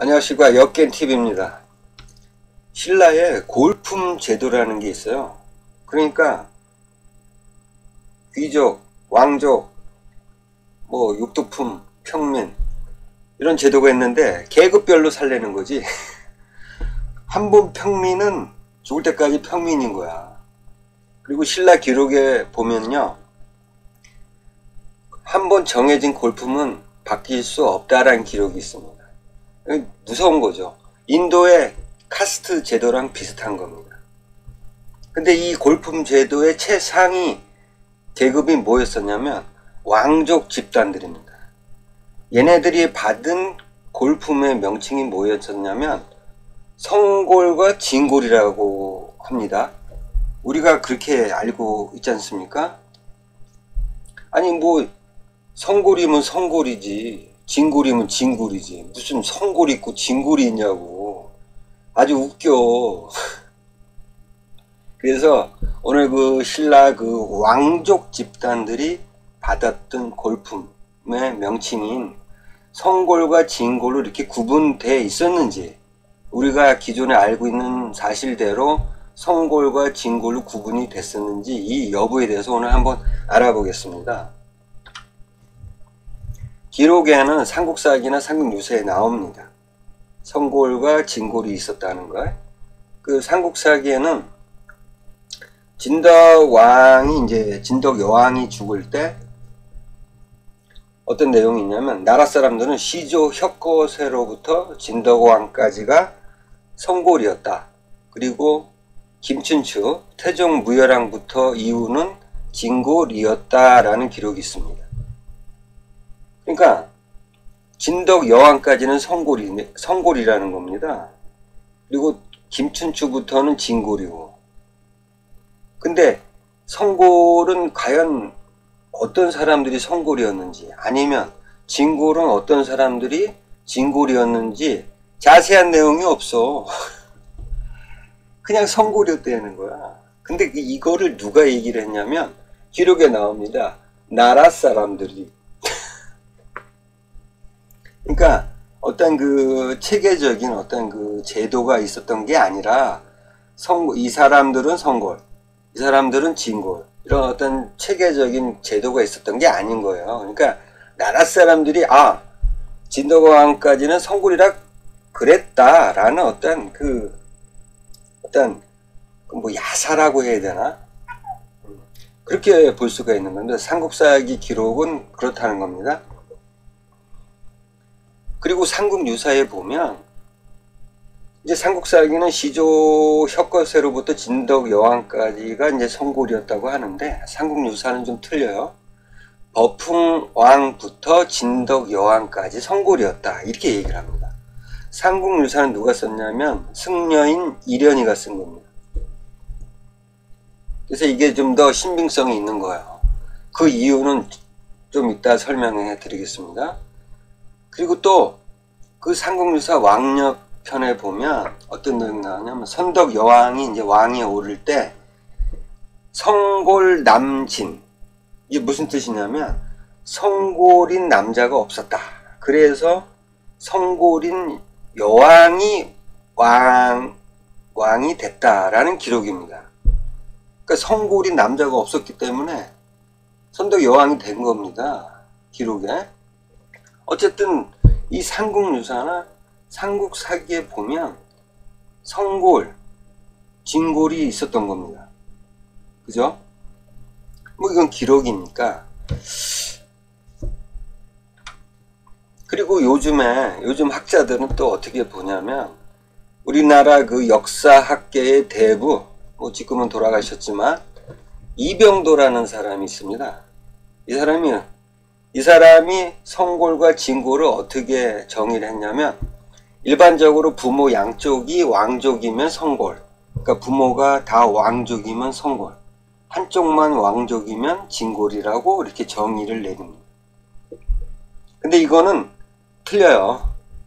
안녕하십니까. 역겐TV입니다. 신라에 골품 제도라는 게 있어요. 그러니까 귀족, 왕족, 육두품, 평민 이런 제도가 있는데 계급별로 살려는 거지. 한 번 평민은 죽을 때까지 평민인 거야. 그리고 신라 기록에 보면요, 한 번 정해진 골품은 바뀔 수 없다라는 기록이 있습니다. 무서운 거죠. 인도의 카스트 제도랑 비슷한 겁니다. 근데 이 골품 제도의 최상위 계급이 뭐였었냐면 왕족 집단들입니다. 얘네들이 받은 골품의 명칭이 뭐였었냐면 성골과 진골이라고 합니다. 우리가 그렇게 알고 있지 않습니까? 아니 성골이면 성골이지, 진골이면 진골이지, 무슨 성골이 있고 진골이 있냐고. 아주 웃겨. 그래서 오늘 그 신라 그 왕족 집단들이 받았던 골품의 명칭인 성골과 진골로 이렇게 구분되어 있었는지, 우리가 기존에 알고 있는 사실대로 성골과 진골로 구분이 됐었는지, 이 여부에 대해서 오늘 한번 알아보겠습니다. 기록에는 삼국사기나 삼국유사에 나옵니다. 성골과 진골이 있었다는 걸. 그 삼국사기에는 진덕 여왕이 죽을 때 어떤 내용이 있냐면, 나라 사람들은 시조 혁거세로부터 진덕왕까지가 성골이었다. 그리고 김춘추, 태종 무열왕부터 이후는 진골이었다라는 기록이 있습니다. 그러니까 진덕 여왕까지는 성골이라는 겁니다. 그리고 김춘추부터는 진골이고. 근데 성골은 과연 어떤 사람들이 성골이었는지, 아니면 진골은 어떤 사람들이 진골이었는지 자세한 내용이 없어. 그냥 성골이었다는 거야. 근데 이거를 누가 얘기를 했냐면 기록에 나옵니다. 나라 사람들이. 그러니까 어떤 그 체계적인 어떤 그 제도가 있었던 게 아니라, 이 사람들은 성골, 이 사람들은 진골, 이런 어떤 체계적인 제도가 있었던 게 아닌 거예요. 그러니까 나라 사람들이 진덕왕까지는 성골이라 그랬다라는 어떤 야사라고 해야 되나? 그렇게 볼 수가 있는 건데, 삼국사기 기록은 그렇다는 겁니다. 그리고 삼국유사에 보면, 이제 삼국사기는 시조 혁거세로부터 진덕 여왕까지가 이제 성골이었다고 하는데, 삼국유사는 좀 틀려요. 버풍왕부터 진덕 여왕까지 성골이었다, 이렇게 얘기를 합니다. 삼국유사는 누가 썼냐면 승려인 이련이가 쓴 겁니다. 그래서 이게 좀 더 신빙성이 있는 거예요. 그 이유는 좀 이따 설명해 드리겠습니다. 그리고 또 그 삼국유사 왕력편에 보면 어떤 내용이 나오냐면, 선덕 여왕이 이제 왕에 오를 때 성골 남진, 이게 무슨 뜻이냐면 성골인 남자가 없었다. 그래서 성골인 여왕이 왕이 됐다라는 기록입니다. 그러니까 성골인 남자가 없었기 때문에 선덕 여왕이 된 겁니다, 기록에. 어쨌든 이 삼국유사나 삼국사기에 보면 성골, 진골이 있었던 겁니다. 그죠? 이건 기록이니까. 그리고 요즘 학자들은 또 어떻게 보냐면, 우리나라 그 역사학계의 대부, 지금은 돌아가셨지만 이병도라는 사람이 있습니다. 이 사람이 성골과 진골을 어떻게 정의를 했냐면, 일반적으로 부모 양쪽이 왕족이면 성골, 그러니까 부모가 다 왕족이면 성골, 한쪽만 왕족이면 진골이라고 이렇게 정의를 내립니다. 근데 이거는 틀려요.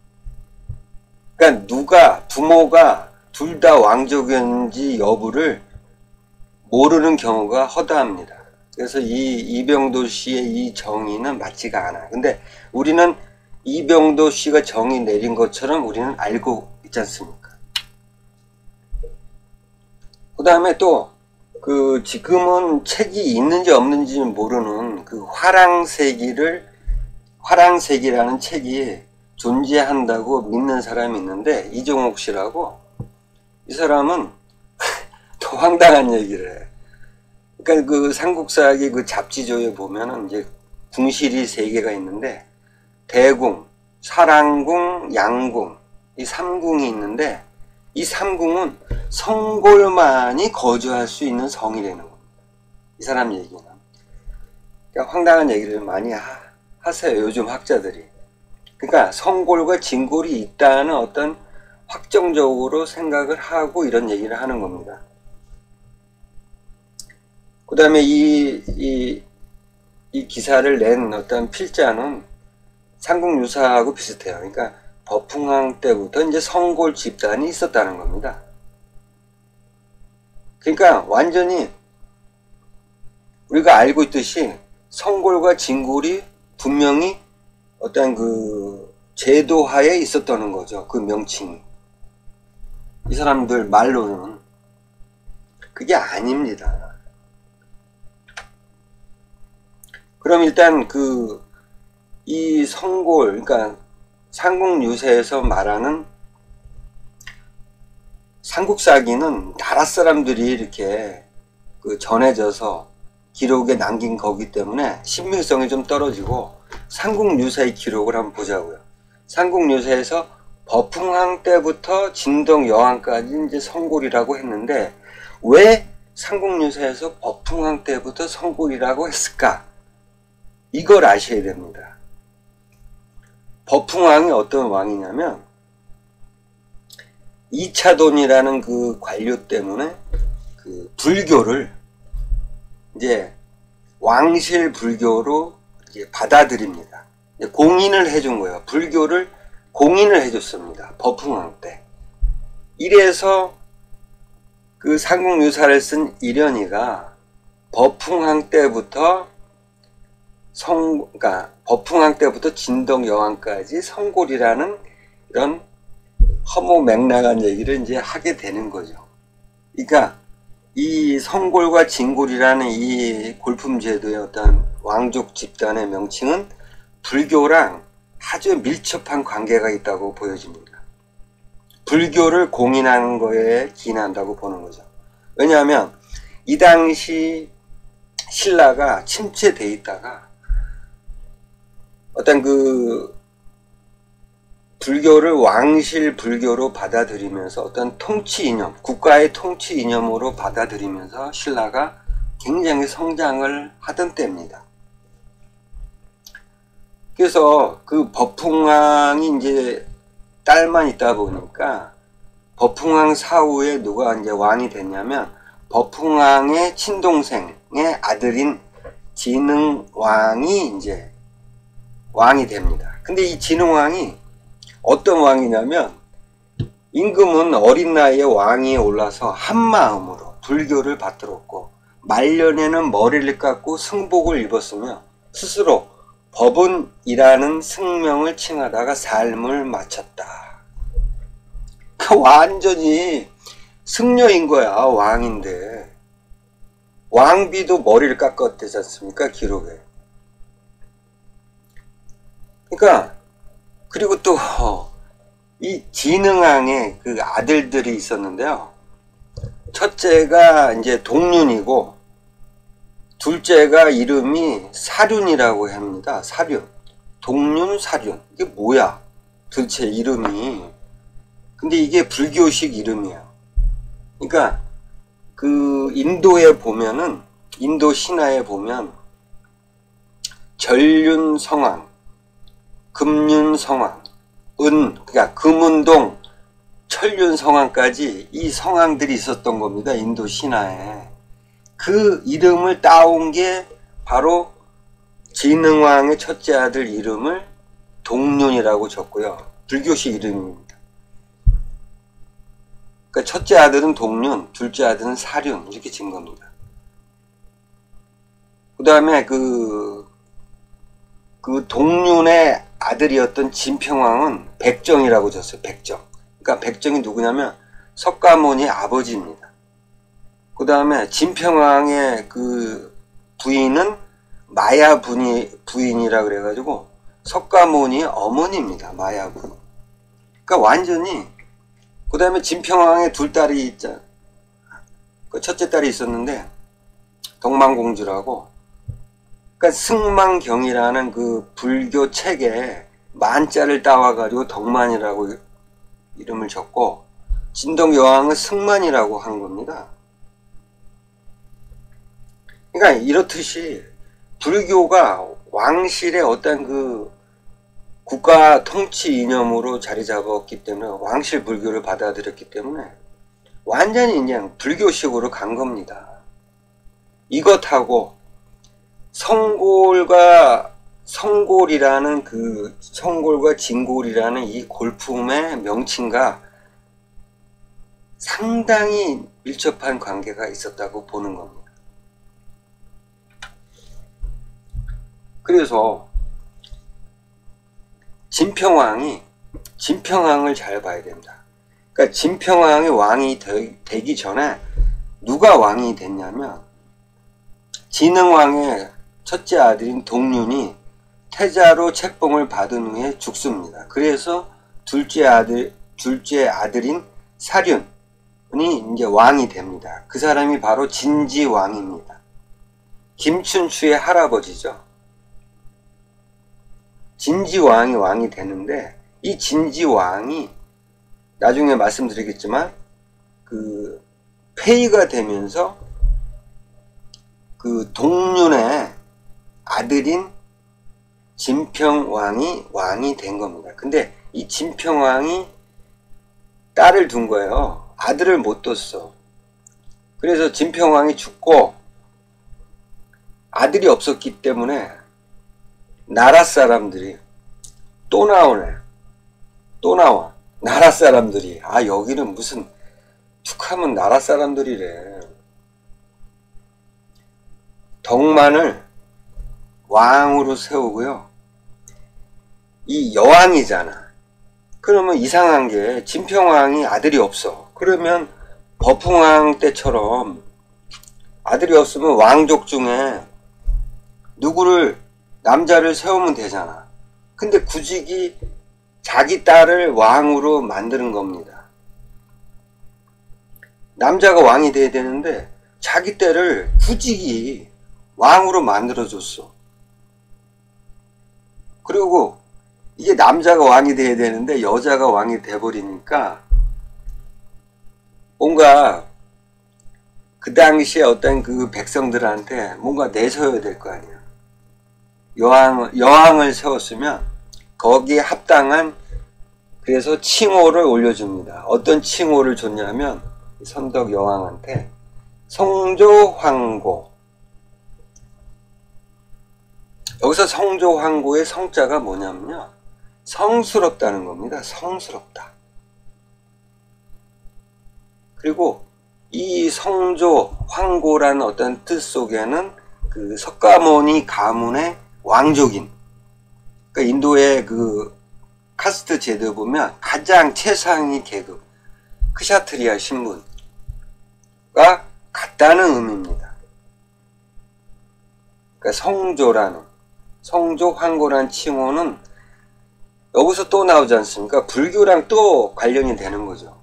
그러니까 부모가 둘 다 왕족이었는지 여부를 모르는 경우가 허다합니다. 그래서 이 이병도 씨의 이 정의는 맞지가 않아. 근데 우리는 이병도 씨가 정의 내린 것처럼 우리는 알고 있지 않습니까? 그 다음에 또 지금은 책이 있는지 없는지 모르는 화랑세기라는 책이 존재한다고 믿는 사람이 있는데, 이종옥 씨라고. 이 사람은 더 황당한 얘기를 해. 그러니까 삼국사기 잡지조에 보면은 이제 궁실이 3개가 있는데, 대궁, 사랑궁, 양궁, 이 3궁이 있는데, 이 3궁은 성골만이 거주할 수 있는 성이라는 겁니다. 이 사람 얘기는. 그러니까 황당한 얘기를 많이 하세요, 요즘 학자들이. 그러니까 성골과 진골이 있다는 어떤 확정적으로 생각을 하고 이런 얘기를 하는 겁니다. 그 다음에 이 기사를 낸 어떤 필자는 삼국유사하고 비슷해요. 그러니까 버풍왕 때부터 이제 성골 집단이 있었다는 겁니다. 그러니까 완전히 우리가 알고 있듯이 성골과 진골이 분명히 어떤 제도하에 있었다는 거죠. 그 명칭이. 이 사람들 말로는 그게 아닙니다. 그럼 일단 이 성골, 그러니까 삼국유사에서 말하는 삼국사기는 나라 사람들이 이렇게 전해져서 기록에 남긴 거기 때문에 신빙성이 좀 떨어지고, 삼국유사의 기록을 한번 보자고요. 삼국유사에서 버풍왕 때부터 진덕 여왕까지 이제 성골이라고 했는데, 왜 삼국유사에서 버풍왕 때부터 성골이라고 했을까? 이걸 아셔야 됩니다. 버풍왕이 어떤 왕이냐면, 이차돈이라는 관료 때문에 불교를 이제 왕실 불교로 이제 받아들입니다. 공인을 해준 거예요. 불교를 공인을 해줬습니다. 버풍왕 때. 이래서 삼국유사를 쓴 이련이가 버풍왕 때부터 그러니까 버풍왕 때부터 진덕 여왕까지 성골이라는 이런 허무맹랑한 얘기를 이제 하게 되는 거죠. 그러니까 이 성골과 진골이라는 이 골품제도의 어떤 왕족 집단의 명칭은 불교랑 아주 밀접한 관계가 있다고 보여집니다. 불교를 공인하는 거에 기인한다고 보는 거죠. 왜냐하면 이 당시 신라가 침체되어 있다가 어떤 불교를 왕실 불교로 받아들이면서 어떤 통치 이념, 국가의 통치 이념으로 받아들이면서 신라가 굉장히 성장을 하던 때입니다. 그래서 버풍왕이 이제 딸만 있다 보니까 버풍왕 사후에 누가 이제 왕이 됐냐면 버풍왕의 친동생의 아들인 진흥왕이 이제 왕이 됩니다. 근데 이 진흥왕이 어떤 왕이냐면, 임금은 어린 나이에 왕위에 올라서 한마음으로 불교를 받들었고, 말년에는 머리를 깎고 승복을 입었으며 스스로 법은이라는 승명을 칭하다가 삶을 마쳤다. 완전히 승려인 거야. 왕인데 왕비도 머리를 깎았대지 않습니까, 기록에. 그러니까 그리고 또 이 진흥왕의 아들들이 있었는데요. 첫째가 이제 동륜이고, 둘째가 이름이 사륜이라고 합니다. 사륜. 동륜, 사륜. 이게 뭐야? 도대체 이름이. 근데 이게 불교식 이름이에요. 그러니까 인도에 보면은, 인도 신화에 보면 전륜성왕, 금륜성왕, 그러니까 금운동, 천륜성왕까지 이 성왕들이 있었던 겁니다. 인도 신화에. 그 이름을 따온 게 바로 진흥왕의 첫째 아들 이름을 동륜이라고 적고요. 불교식 이름입니다. 그러니까 첫째 아들은 동륜, 둘째 아들은 사륜, 이렇게 진 겁니다. 그 다음에 그 동륜의 아들이었던 진평왕은 백정이라고 졌어요. 백정. 그러니까 백정이 누구냐면 석가모니의 아버지입니다. 그 다음에 진평왕의 그 부인은 마야 부인이라 그래가지고 석가모니의 어머니입니다. 마야 부인. 그러니까 완전히. 그 다음에 진평왕의 둘 딸이 있잖아. 그 첫째 딸이 있었는데 덕만공주라고. 그러니까 승만경이라는 그 불교 책에 만자를 따와가지고 덕만이라고 이름을 적고 진덕여왕은 승만이라고 한 겁니다. 그러니까 이렇듯이 불교가 왕실의 어떤 그 국가 통치 이념으로 자리 잡았기 때문에 왕실 불교를 받아들였기 때문에 완전히 그냥 불교식으로 간 겁니다. 이것하고 성골이라는 그 성골과 진골이라는 이 골품의 명칭과 상당히 밀접한 관계가 있었다고 보는 겁니다. 그래서 진평왕을 잘 봐야 됩니다. 그러니까 진평왕이 왕이 되기 전에 누가 왕이 됐냐면 진흥왕의 첫째 아들인 동륜이 태자로 책봉을 받은 후에 죽습니다. 그래서 둘째 아들인 사륜이 이제 왕이 됩니다. 그 사람이 바로 진지왕입니다. 김춘추의 할아버지죠. 진지왕이 왕이 되는데 이 진지왕이 나중에 말씀드리겠지만 그 폐위가 되면서 그 동륜의 아들인 진평왕이 왕이 된 겁니다. 근데 이 진평왕이 딸을 둔 거예요. 아들을 못 뒀어. 그래서 진평왕이 죽고 아들이 없었기 때문에 나라 사람들이 또 나오네. 또 나와. 나라 사람들이. 아, 여기는 무슨 툭하면 나라 사람들이래. 덕만을 왕으로 세우고요. 이 여왕이잖아. 그러면 이상한 게 진평왕이 아들이 없어. 그러면 버풍왕 때처럼 아들이 없으면 왕족 중에 누구를 남자를 세우면 되잖아. 근데 굳이 자기 딸을 왕으로 만드는 겁니다. 남자가 왕이 돼야 되는데 자기 딸을 굳이 왕으로 만들어줬어. 그리고 이게 남자가 왕이 돼야 되는데 여자가 왕이 돼버리니까 뭔가 그 당시에 어떤 그 백성들한테 뭔가 내세워야 될 거 아니야. 여왕을 세웠으면 거기에 합당한 그래서 칭호를 올려줍니다. 어떤 칭호를 줬냐면 선덕 여왕한테 성조황고. 여기서 성조황고의 성자가 뭐냐면요, 성스럽다는 겁니다. 성스럽다. 그리고 이 성조황고라는 어떤 뜻 속에는 그 석가모니 가문의 왕족인, 그러니까 인도의 그 카스트 제도 보면 가장 최상위 계급 크샤트리아 신분과 같다는 의미입니다. 그러니까 성조황고라는 칭호는 여기서 또 나오지 않습니까? 불교랑 또 관련이 되는 거죠.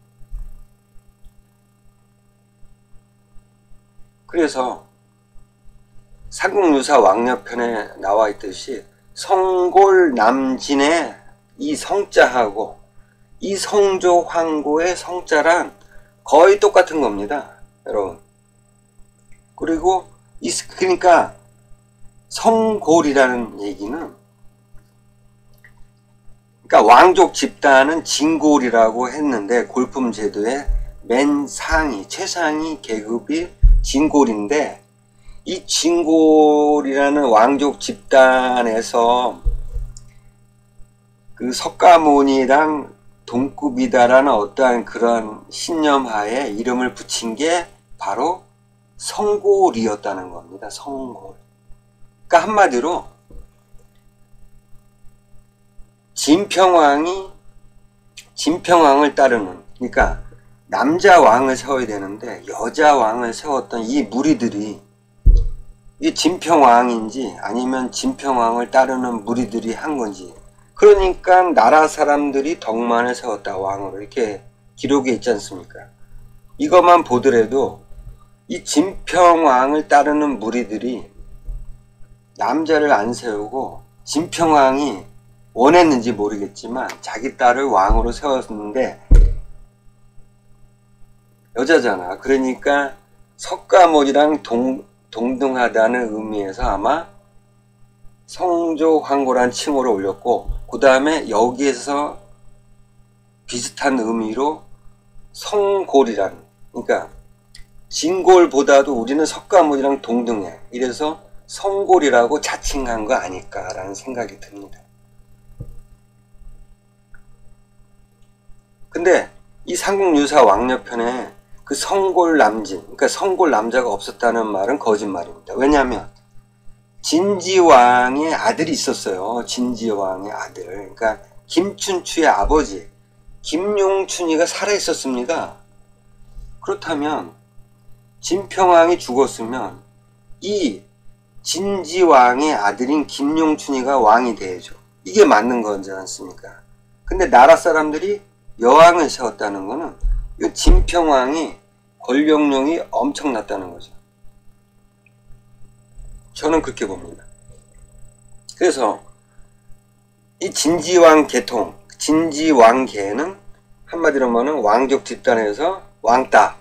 그래서 삼국유사 왕녀편에 나와 있듯이 성골남진의 이 성자하고 이 성조황고의 성자란 거의 똑같은 겁니다, 여러분. 그리고 그러니까 성골이라는 얘기는, 그러니까 왕족 집단은 진골이라고 했는데 골품 제도의 맨 상위, 최상위 계급이 진골인데, 이 진골이라는 왕족 집단에서 그 석가모니랑 동급이다라는 어떠한 그런 신념하에 이름을 붙인 게 바로 성골이었다는 겁니다. 성골. 그러니까 한마디로 진평왕을 따르는, 그러니까 남자 왕을 세워야 되는데 여자 왕을 세웠던 이 무리들이, 이 진평왕인지 아니면 진평왕을 따르는 무리들이 한 건지, 그러니까 나라 사람들이 덕만을 세웠다, 왕으로, 이렇게 기록에 있지 않습니까? 이것만 보더라도 이 진평왕을 따르는 무리들이 남자를 안 세우고, 진평왕이 원했는지 모르겠지만 자기 딸을 왕으로 세웠는데 여자잖아. 그러니까 석가모니랑 동등하다는 의미에서 아마 성조황고란 칭호를 올렸고, 그 다음에 여기에서 비슷한 의미로 성골이란, 그러니까 진골보다도 우리는 석가모니랑 동등해, 이래서 성골이라고 자칭한 거 아닐까라는 생각이 듭니다. 근데 이 삼국유사 왕녀편에 그 성골 남진, 그러니까 성골 남자가 없었다는 말은 거짓말입니다. 왜냐하면 진지왕의 아들이 있었어요. 진지왕의 아들, 그러니까 김춘추의 아버지 김용춘이가 살아 있었습니다. 그렇다면 진평왕이 죽었으면 이 진지왕의 아들인 김용춘이가 왕이 돼야죠. 이게 맞는 거지 않습니까? 근데 나라 사람들이 여왕을 세웠다는 거는 이 진평왕이 권력용이 엄청났다는 거죠. 저는 그렇게 봅니다. 그래서 이 진지왕 계통, 진지왕계는 한마디로 말하면 왕족 집단에서 왕따를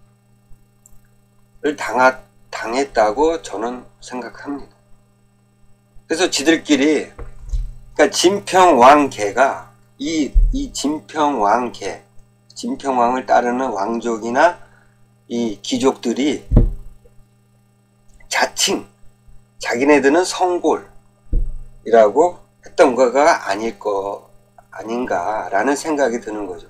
당했다고 저는 생각합니다. 그래서 지들끼리, 그러니까 진평왕계가 이 진평왕계, 진평왕을 따르는 왕족이나 이 귀족들이 자칭 자기네들은 성골이라고 했던 거가 아닌가라는 생각이 드는 거죠.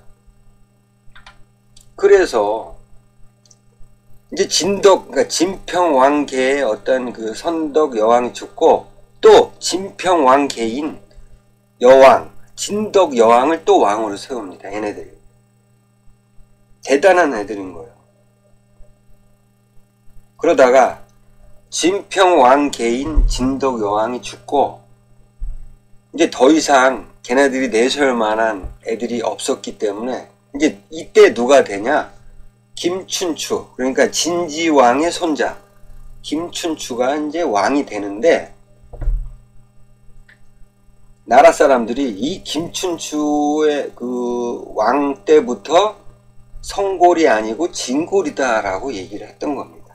그래서 이제 그러니까 진평왕계의 어떤 그 선덕 여왕이 죽고, 또 진평왕계인 여왕, 진덕 여왕을 또 왕으로 세웁니다. 얘네들이 대단한 애들인 거예요. 그러다가 진평왕계인 진덕 여왕이 죽고, 이제 더 이상 걔네들이 내세울 만한 애들이 없었기 때문에 이제 이때 누가 되냐? 김춘추, 그러니까 진지왕의 손자 김춘추가 이제 왕이 되는데, 나라 사람들이 이 김춘추의 그 왕 때부터 성골이 아니고 진골이다 라고 얘기를 했던 겁니다.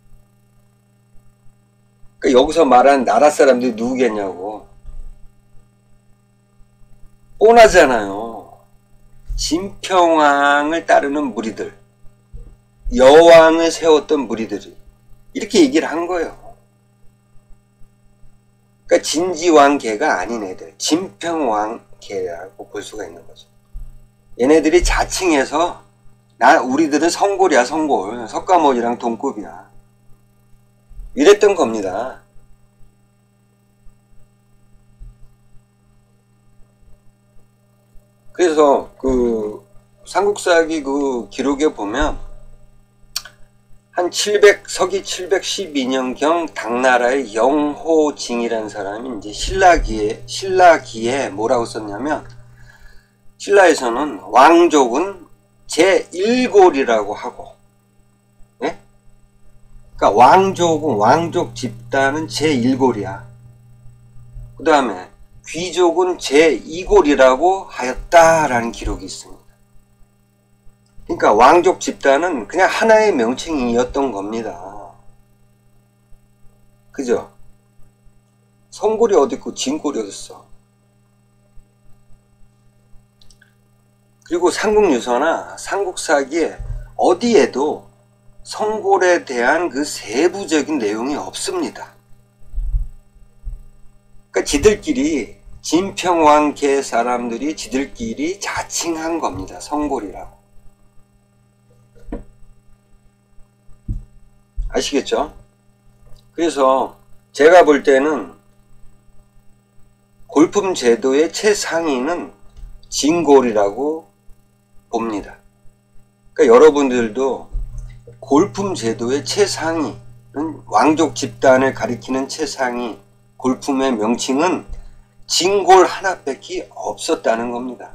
그러니까 여기서 말한 나라 사람들이 누구겠냐고. 뻔하잖아요. 진평왕을 따르는 무리들, 여왕을 세웠던 무리들이 이렇게 얘기를 한 거예요. 그러니까 진지왕계가 아닌 애들, 진평왕계라고 볼 수가 있는 거죠. 얘네들이 자칭해서 우리들은 성골이야, 성골, 석가모니랑 동급이야, 이랬던 겁니다. 그래서 그 삼국사기 그 기록에 보면 한 서기 712년경 당나라의 영호징이라는 사람이 이제 신라기에 뭐라고 썼냐면, 신라에서는 왕족은 제1골이라고 하고, 예? 그러니까 왕족 집단은 제1골이야. 그 다음에 귀족은 제2골이라고 하였다라는 기록이 있습니다. 그러니까 왕족 집단은 그냥 하나의 명칭이었던 겁니다. 그죠? 성골이 어디 있고 진골이 어디 있어. 그리고 삼국유서나 삼국사기에 어디에도 성골에 대한 그 세부적인 내용이 없습니다. 그러니까 지들끼리, 진평왕계 사람들이 지들끼리 자칭한 겁니다. 성골이라고. 아시겠죠? 그래서 제가 볼 때는 골품 제도의 최상위는 진골이라고 봅니다. 그러니까 여러분들도 골품 제도의 최상위는 왕족 집단을 가리키는 최상위 골품의 명칭은 진골 하나밖에 없었다는 겁니다.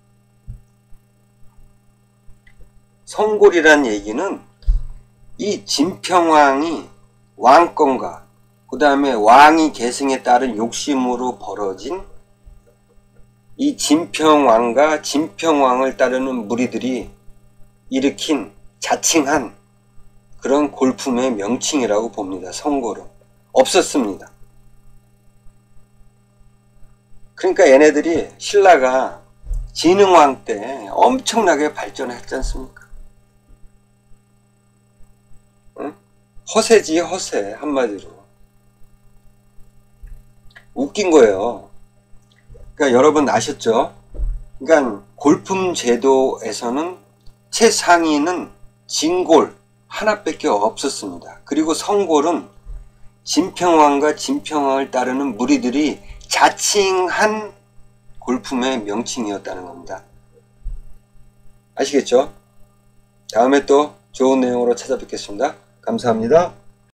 성골이란 얘기는 이 진평왕이 왕권과 그 다음에 왕위 계승에 따른 욕심으로 벌어진 이 진평왕과 진평왕을 따르는 무리들이 일으킨 자칭한 그런 골품의 명칭이라고 봅니다. 성골은 없었습니다. 그러니까 얘네들이 신라가 진흥왕 때 엄청나게 발전했지 않습니까? 응? 허세지 허세 한마디로. 웃긴 거예요. 그러니까 여러분 아셨죠? 그러니까 골품 제도에서는 최상위는 진골 하나밖에 없었습니다. 그리고 성골은 진평왕과 진평왕을 따르는 무리들이 자칭한 골품의 명칭이었다는 겁니다. 아시겠죠? 다음에 또 좋은 내용으로 찾아뵙겠습니다. 감사합니다.